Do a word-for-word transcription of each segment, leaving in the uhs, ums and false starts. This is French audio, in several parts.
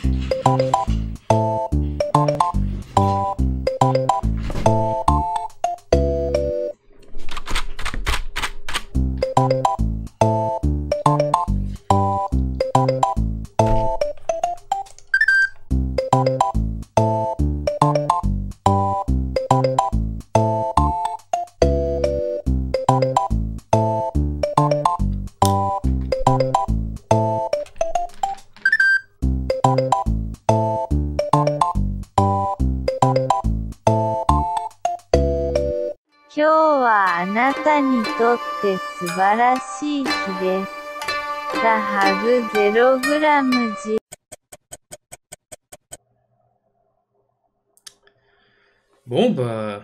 今日はあなたにとって素晴らしい日です。さハグゼログラムじ。 Bon bah...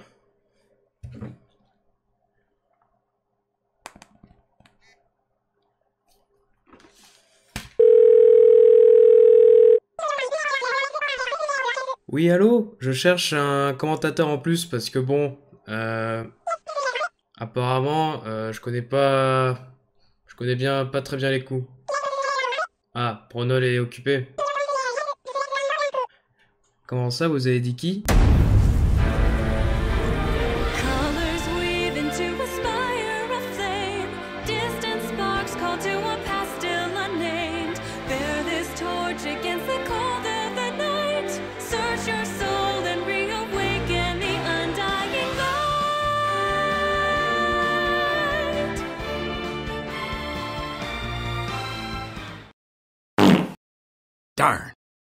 Oui, allô? Je cherche un commentateur en plus parce que bon... Euh... Apparemment, euh, je connais pas... Je connais bien, pas très bien les coups. Ah, DRÅLE est occupé. Comment ça, vous avez dit qui?